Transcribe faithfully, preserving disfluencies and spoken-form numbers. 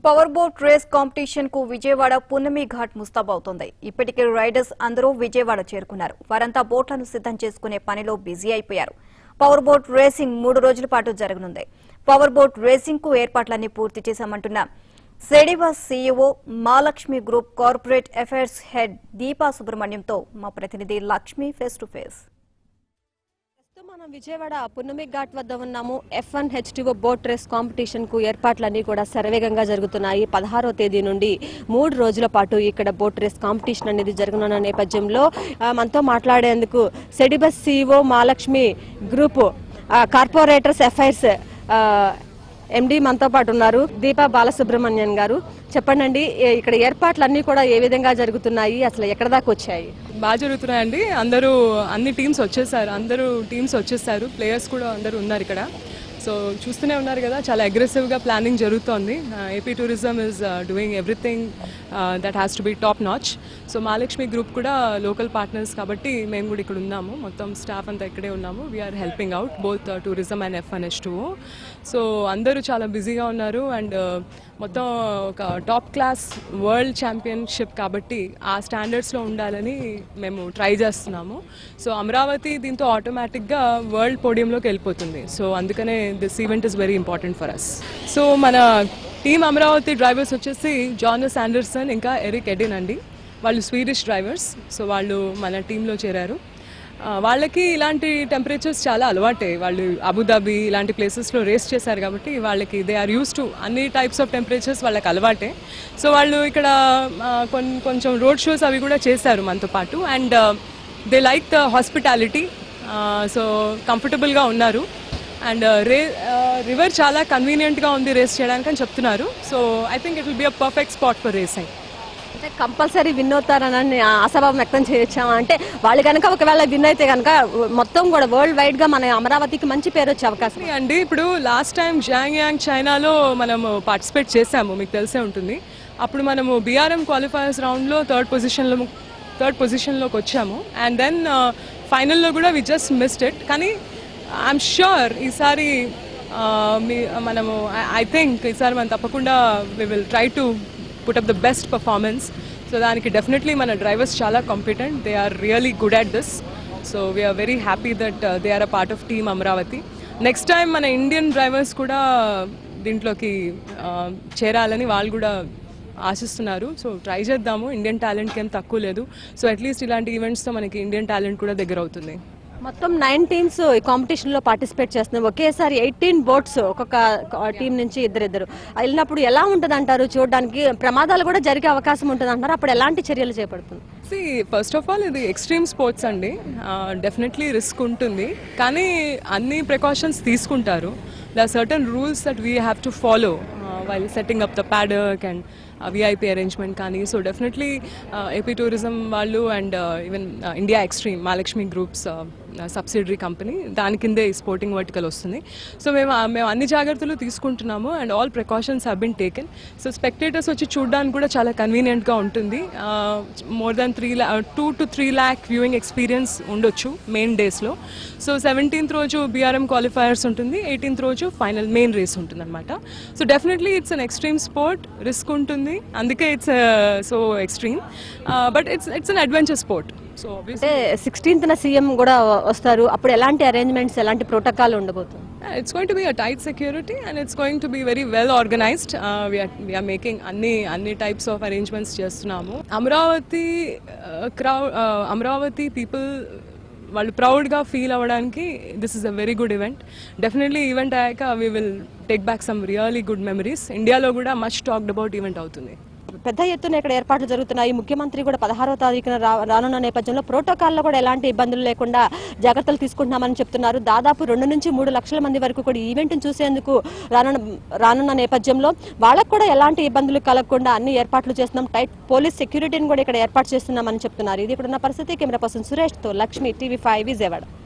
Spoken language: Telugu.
పవర్ బోట్ రేస్ కాంపిటీషన్ కు విజయవాడ పున్నమి ఘాట్ ముస్తాబవుతోంది. ఇప్పటికే రైడర్స్ అందరూ విజయవాడ చేరుకున్నారు. వారంతా బోట్లను సిద్ధం చేసుకునే పనిలో బిజీ అయిపోయారు. పవర్ బోట్ రేసింగ్ మూడు రోజుల పాటు జరగనుంది. పవర్ బోట్ రేసింగ్ కు ఏర్పాట్లన్నీ పూర్తి చేశామంటున్న సెడిబస్ CEO Mahalakshmi group corporate affairs head Deepa సుబ్రహ్మణ్యంతో మా ప్రతినిధి లక్ష్మి ఫేస్ టు ఫేస్. మనం విజయవాడ పున్నమి ఘాట్ వద్ద ఉన్నాము. F one H two O boat race competition కు ఏర్పాట్లన్నీ కూడా శరవేగంగా జరుగుతున్నాయి. పదహారో తేదీ నుండి మూడు రోజుల పాటు ఇక్కడ బోట్ రేస్ కాంపిటీషన్ అనేది జరగనున్న నేపథ్యంలో మనతో మాట్లాడేందుకు సెడిబస్ CEO Mahalakshmi group corporators affairs MD మనతో పాటు ఉన్నారు. దీపా బాలసుబ్రహ్మణ్యన్ గారు, చెప్పండి, ఇక్కడ ఏర్పాట్లన్నీ కూడా ఏ విధంగా జరుగుతున్నాయి, అసలు ఎక్కడ దాకా వచ్చాయి? బాగా జరుగుతున్నాయండి. అందరూ అన్ని టీమ్స్ వచ్చేసారు అందరూ టీమ్స్ వచ్చేసారు ప్లేయర్స్ కూడా అందరూ ఉన్నారు ఇక్కడ. సో చూస్తూనే ఉన్నారు కదా, చాలా అగ్రెసివ్గా ప్లానింగ్ జరుగుతోంది. AP tourism is doing everything that has to be top notch. So Mahalakshmi group కూడా లోకల్ పార్ట్నర్స్ కాబట్టి మేము కూడా ఇక్కడ ఉన్నాము. మొత్తం స్టాఫ్ అంతా ఇక్కడే ఉన్నాము. We're helping out both tourism and F one H two. So అందరూ చాలా బిజీగా ఉన్నారు. అండ్ మొత్తం ఒక టాప్ క్లాస్ వరల్డ్ ఛాంపియన్షిప్ కాబట్టి ఆ స్టాండర్డ్స్లో ఉండాలని మేము ట్రై చేస్తున్నాము. సో అమరావతి దీంతో ఆటోమేటిక్గా వరల్డ్ పోడియంలోకి వెళ్ళిపోతుంది. సో అందుకనే this event is very important for us. So మన టీమ్ అమరావతి డ్రైవర్స్ వచ్చేసి జానస్ ఆండర్సన్ ఇంకా ఎరిక్ ఎడిన్ అండి. వాళ్ళు స్వీడిష్ డ్రైవర్స్. సో వాళ్ళు మన టీంలో చేరారు. వాళ్ళకి ఇలాంటి టెంపరేచర్స్ చాలా అలవాటే. వాళ్ళు అబుదాబి ఇలాంటి ప్లేసెస్లో రేస్ చేశారు కాబట్టి వాళ్ళకి దే ఆర్ యూస్ టు అన్ని టైప్స్ ఆఫ్ టెంపరేచర్స్ వాళ్ళకి అలవాటే. సో వాళ్ళు ఇక్కడ కొంచెం రోడ్ షోస్ అవి కూడా చేశారు మనతో పాటు. And they like the hospitality. So కంఫర్టబుల్గా ఉన్నారు. అండ్ రే రివర్ చాలా కన్వీనియంట్గా ఉంది రేస్ చేయడానికి అని చెప్తున్నారు. So I think it will be a perfect spot for racing. అంటే కంపల్సరీ విన్ అవుతారని ఆశాభావం వ్యక్తం చేయొచ్చాము. అంటే వాళ్ళు కనుక ఒకవేళ విన్ అయితే కనుక మొత్తం కూడా వరల్డ్ వైడ్ గా మన అమరావతికి మంచి పేరు వచ్చే అవకాశం అండి. ఇప్పుడు లాస్ట్ టైం జాంగ్ యాంగ్ చైనాలో మనము పార్టిసిపేట్ చేసాము, మీకు తెలిసే ఉంటుంది. అప్పుడు మనము బీఆర్ఎం క్వాలిఫైయర్స్ రౌండ్లో థర్డ్ పొజిషన్లో థర్డ్ పొజిషన్లోకి వచ్చాము. అండ్ దెన్ ఫైనల్లో కూడా వి జస్ట్ మిస్డ్ ఇట్. కానీ ఐఎమ్ ష్యూర్ ఈసారి మీ మనము ఐ థింక్ ఈసారి మనం తప్పకుండా we will try to put up the best performance. So daniki definitely mana drivers chala competent. They are really good at this. So we are very happy that uh, they are a part of team Amravati. Next time mana Indian drivers kuda dintloki cheralani vallu kuda ఆశిస్తున్నారు. సో ట్రై చేద్దాము. ఇండియన్ టాలెంట్కి ఏం తక్కువ లేదు. సో అట్లీస్ట్ ఇలాంటి ఈవెంట్స్తో మనకి ఇండియన్ టాలెంట్ కూడా దగ్గర అవుతుంది. మొత్తం నైన్ టీమ్స్ ఈ కాంపిటీషన్లో పార్టిసిపేట్ చేస్తున్నాయి. ఒకేసారి ఎయిటీన్ బోట్స్ ఒక్కొక్క టీం నుంచి ఇద్దరిద్దరు వెళ్ళినప్పుడు ఎలా ఉంటుంది అంటారు? చూడడానికి ప్రమాదాలు కూడా జరిగే అవకాశం ఉంటుంది అంటారు. అప్పుడు ఎలాంటి చర్యలు చేపడుతుంది? సి ఫస్ట్ ఆఫ్ ఆల్ ఇది ఎక్స్ట్రీమ్ స్పోర్ట్స్ అండి. డెఫినెట్లీ రిస్క్ ఉంటుంది. కానీ అన్ని ప్రికాషన్స్ తీసుకుంటారు. The certain rules that we have to follow while setting up the paddock and VIP arrangement కానీ. సో డెఫినెట్లీ ఏపీ టూరిజం వాళ్ళు and even India extreme Mahalakshmi groups subsidiary company దాని కిందే ఈ స్పోర్టింగ్ వర్టికల్ వస్తుంది. సో మేము మేము అన్ని జాగ్రత్తలు తీసుకుంటున్నాము. And all precautions have been taken. So spectators వచ్చి చూడడానికి కూడా చాలా కన్వీనియంట్గా ఉంటుంది. మోర్ దాన్ త్రీ ల్యా two to three lakh viewing experience ఉండొచ్చు మెయిన్ డేస్లో. సో సెవెంటీన్త్ రోజు బీఆర్ఎం క్వాలిఫైయర్స్ ఉంటుంది, ఎయిటీన్త్ రోజు ఫైనల్ మెయిన్ రేస్ ఉంటుంది అనమాట. So definitely it's an extreme sport. Risk ఉంటుంది, అందుకే it's so extreme. But it's it's an adventure sport. So అంటే సిక్స్టీన్త్ న సీఎం కూడా వస్తారు. అప్పుడు ఎలాంటి అరేంజ్మెంట్స్, ఎలాంటి ప్రోటోకాల్ ఉండబోతుంది? It's going to be a tight security and it's going to be very well organised. We're making అన్ని అన్ని టైప్స్ ఆఫ్ అరేంజ్మెంట్స్ చేస్తున్నాము. అమరావతి క్రౌడ్ అమరావతి పీపుల్ వాళ్ళు ప్రౌడ్గా ఫీల్ అవ్వడానికి this is a very good event. Definitely event అయ్యాక we will take back some really good memories. ఇండియాలో కూడా మచ్ టాక్డ్ అబౌట్ ఈవెంట్ అవుతుంది. పెద్ద ఎత్తున ఇక్కడ ఏర్పాట్లు జరుగుతున్నాయి. ముఖ్యమంత్రి కూడా పదహారో తారీఖున రానున్న నేపథ్యంలో ప్రోటోకాల్లో కూడా ఎలాంటి ఇబ్బందులు లేకుండా జాగ్రత్తలు తీసుకుంటున్నామని చెప్తున్నారు. దాదాపు రెండు నుంచి మూడు లక్షల మంది వరకు కూడా ఈవెంట్ను చూసేందుకు రానున్న రానున్న నేపథ్యంలో వాళ్ళకు కూడా ఎలాంటి ఇబ్బందులు కలగకుండా అన్ని ఏర్పాట్లు చేస్తున్నాం. టైట్ పోలీస్ సెక్యూరిటీని కూడా ఇక్కడ ఏర్పాటు చేస్తున్నామని చెప్తున్నారు. ఇది ఇక్కడ ఉన్న పరిస్థితి. కెమెరా పర్సన్ సురేష్తో లక్ష్మి, టీవీ ఫైవ్, విజయవాడ.